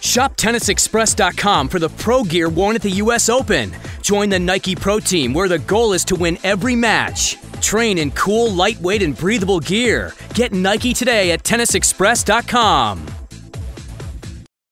Shop TennisExpress.com for the pro gear worn at the U.S. Open. Join the Nike Pro Team, where the goal is to win every match. Train in cool, lightweight, and breathable gear. Get Nike today at TennisExpress.com.